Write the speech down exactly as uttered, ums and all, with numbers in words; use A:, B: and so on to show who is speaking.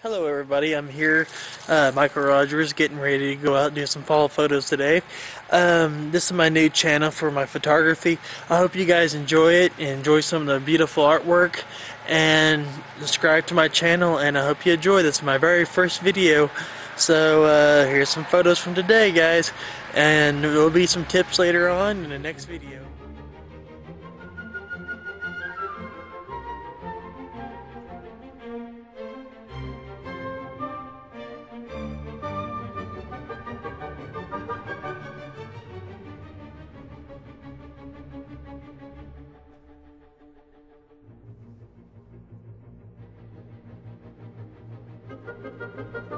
A: Hello everybody, I'm here, uh, Michael Rodgers, getting ready to go out and do some fall photos today. Um, this is my new channel for my photography. I hope you guys enjoy it and enjoy some of the beautiful artwork, and subscribe to my channel, and I hope you enjoy this. My very first video. So uh, here's some photos from today, guys, and there will be some tips later on in the next video. Thank you.